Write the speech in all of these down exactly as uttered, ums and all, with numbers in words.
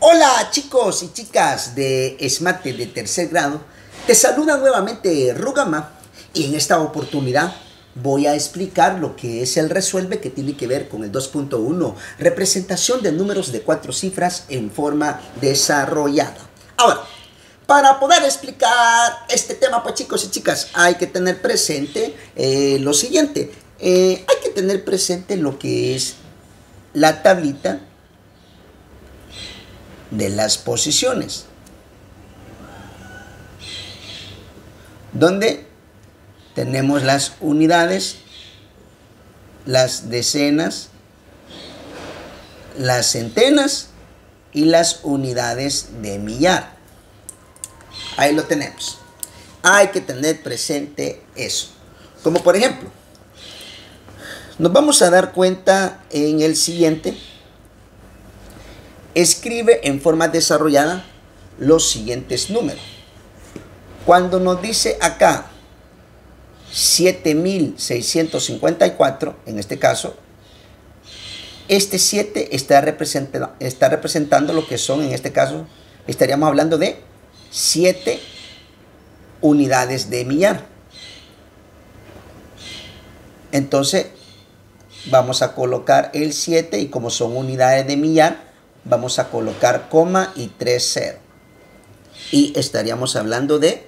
Hola chicos y chicas de ESMATE de tercer grado, te saluda nuevamente Rugama y en esta oportunidad voy a explicar lo que es el resuelve que tiene que ver con el dos punto uno, representación de números de cuatro cifras en forma desarrollada. Ahora, para poder explicar este tema, pues chicos y chicas, hay que tener presente eh, lo siguiente, eh, hay que tener presente lo que es la tablita de las posiciones, donde tenemos las unidades, las decenas, las centenas y las unidades de millar. Ahí lo tenemos. Hay que tener presente eso. Como por ejemplo, nos vamos a dar cuenta en el siguiente. Escribe en forma desarrollada los siguientes números. Cuando nos dice acá siete mil seiscientos cincuenta y cuatro, en este caso, este siete está representando, está representando lo que son, en este caso, estaríamos hablando de siete unidades de millar. Entonces, vamos a colocar el siete y como son unidades de millar, vamos a colocar coma y tres cero. Y estaríamos hablando de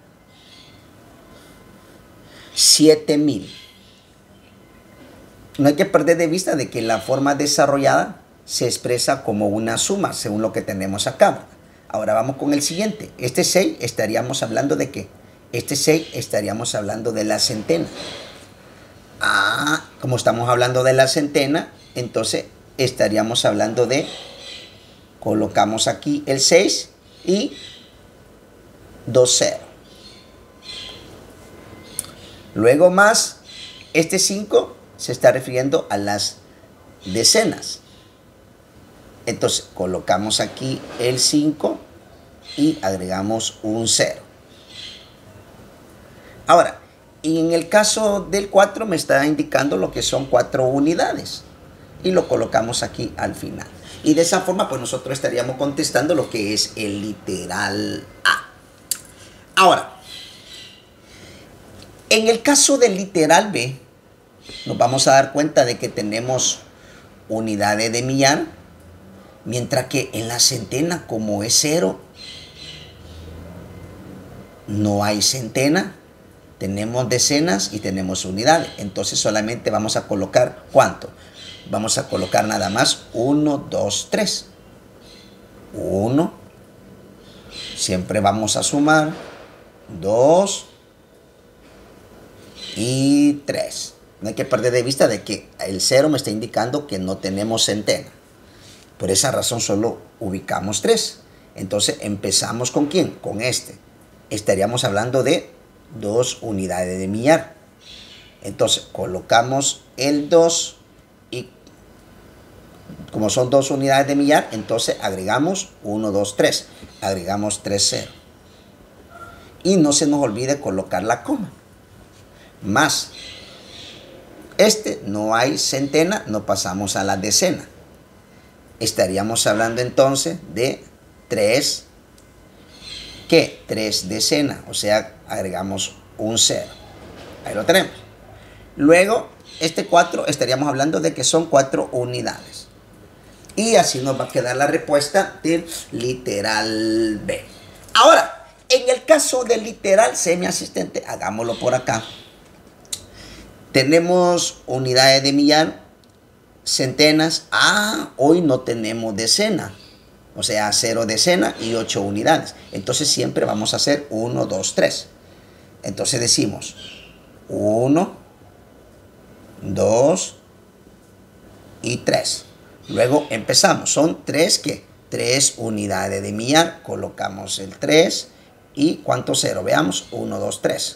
siete mil. No hay que perder de vista de que la forma desarrollada se expresa como una suma, según lo que tenemos acá. Ahora vamos con el siguiente. Este seis estaríamos hablando de qué? Este seis estaríamos hablando de la centena. Ah, como estamos hablando de la centena, entonces estaríamos hablando de... Colocamos aquí el seis y dos cero. Luego más, este cinco se está refiriendo a las decenas. Entonces colocamos aquí el cinco y agregamos un cero. Ahora, y en el caso del cuatro me está indicando lo que son cuatro unidades. Y lo colocamos aquí al final. Y de esa forma, pues nosotros estaríamos contestando lo que es el literal A. Ahora, en el caso del literal B, nos vamos a dar cuenta de que tenemos unidades de millar, mientras que en la centena, como es cero, no hay centena, tenemos decenas y tenemos unidades. Entonces solamente vamos a colocar, ¿cuánto? Vamos a colocar nada más uno, dos, tres. uno. Siempre vamos a sumar. dos. Y tres. No hay que perder de vista de que el cero me está indicando que no tenemos centena. Por esa razón solo ubicamos tres. Entonces empezamos con ¿quién? Con este. Estaríamos hablando de dos unidades de millar. Entonces colocamos el dos. Y como son dos unidades de millar, entonces agregamos uno, dos, tres. Agregamos tres, cero. Y no se nos olvide colocar la coma. Más. Este no hay centena, no pasamos a la decena. Estaríamos hablando entonces de tres. ¿Qué? tres decenas. O sea, agregamos un cero. Ahí lo tenemos. Luego, este cuatro estaríamos hablando de que son cuatro unidades. Y así nos va a quedar la respuesta del literal B. Ahora, en el caso del literal C, mi asistente, hagámoslo por acá. Tenemos unidades de millar, centenas. Ah, hoy no tenemos decena. O sea, cero decena y ocho unidades. Entonces siempre vamos a hacer uno, dos, tres. Entonces decimos uno, dos y tres. Luego empezamos. Son tres, ¿qué? tres unidades de millar. Colocamos el tres. ¿Y cuánto cero? Veamos. uno, dos, tres.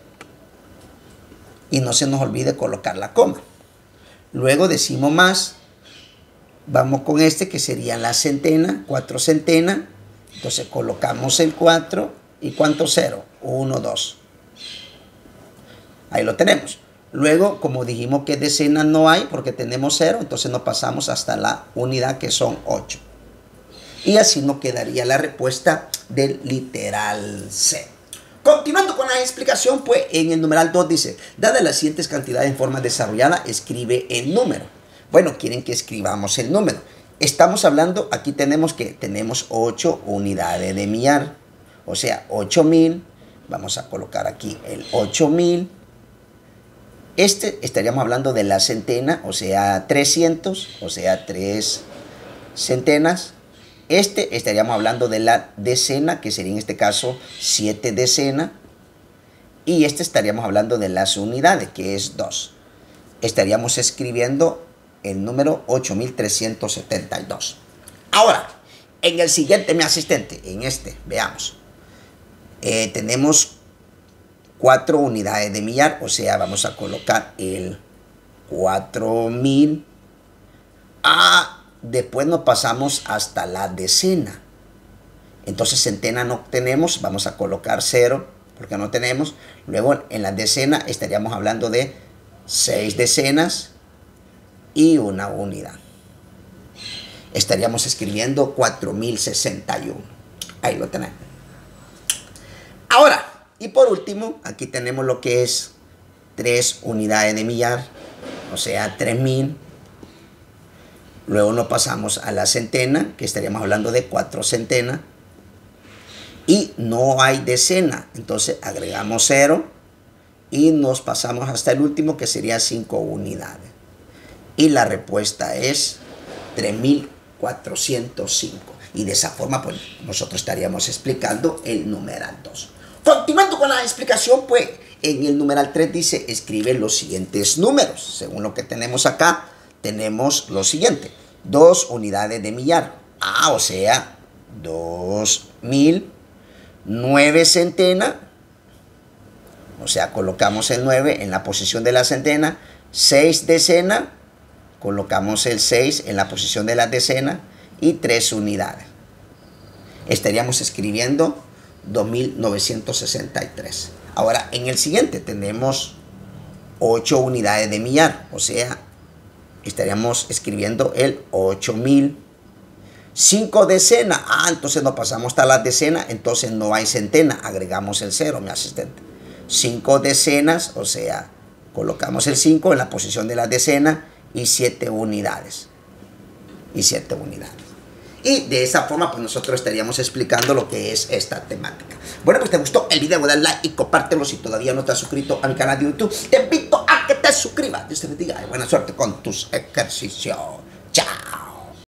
Y no se nos olvide colocar la coma. Luego decimos más. Vamos con este que sería la centena. cuatro centenas. Entonces colocamos el cuatro. ¿Y cuánto cero? uno, dos. Ahí lo tenemos. Luego, como dijimos que decenas no hay porque tenemos cero, entonces nos pasamos hasta la unidad que son ocho. Y así nos quedaría la respuesta del literal C. Continuando con la explicación, pues en el numeral dos dice, dadas las siguientes cantidades en forma desarrollada, escribe el número. Bueno, quieren que escribamos el número. Estamos hablando, aquí tenemos que tenemos ocho unidades de millar, o sea, ocho mil. Vamos a colocar aquí el ocho mil. Este estaríamos hablando de la centena, o sea, trescientos, o sea, tres centenas. Este estaríamos hablando de la decena, que sería en este caso siete decenas. Y este estaríamos hablando de las unidades, que es dos. Estaríamos escribiendo el número ocho mil trescientos setenta y dos. Ahora, en el siguiente, mi asistente, en este, veamos. Eh, tenemos cuatro unidades de millar, o sea, vamos a colocar el cuatro mil. Ah, después nos pasamos hasta la decena. Entonces centena no tenemos, vamos a colocar cero, porque no tenemos. Luego en la decena estaríamos hablando de seis decenas y una unidad. Estaríamos escribiendo cuatro mil sesenta y uno. Ahí lo tenemos. Ahora, y por último, aquí tenemos lo que es tres unidades de millar, o sea, tres mil. Luego nos pasamos a la centena, que estaríamos hablando de cuatro centenas. Y no hay decena, entonces agregamos cero y nos pasamos hasta el último, que sería cinco unidades. Y la respuesta es tres mil cuatrocientos cinco. Y de esa forma, pues, nosotros estaríamos explicando el numeral dos. Continuando con la explicación, pues, en el numeral tres dice, escribe los siguientes números. Según lo que tenemos acá, tenemos lo siguiente. dos unidades de millar. Ah, o sea, dos mil. nueve centenas. O sea, colocamos el nueve en la posición de la centena. seis decenas. Colocamos el seis en la posición de la decena. Y tres unidades. Estaríamos escribiendo dos mil novecientos sesenta y tres. Ahora, en el siguiente tenemos ocho unidades de millar. O sea, estaríamos escribiendo el ocho mil. cinco decenas. Ah, entonces nos pasamos hasta las decenas. Entonces no hay centena. Agregamos el cero, mi asistente. cinco decenas. O sea, colocamos el cinco en la posición de la decena. Y siete unidades. Y siete unidades. Y de esa forma, pues nosotros estaríamos explicando lo que es esta temática. Bueno, pues te gustó el video, dale like y compártelo. Si todavía no te has suscrito a mi canal de YouTube, te invito a que te suscribas. Dios te bendiga y buena suerte con tus ejercicios.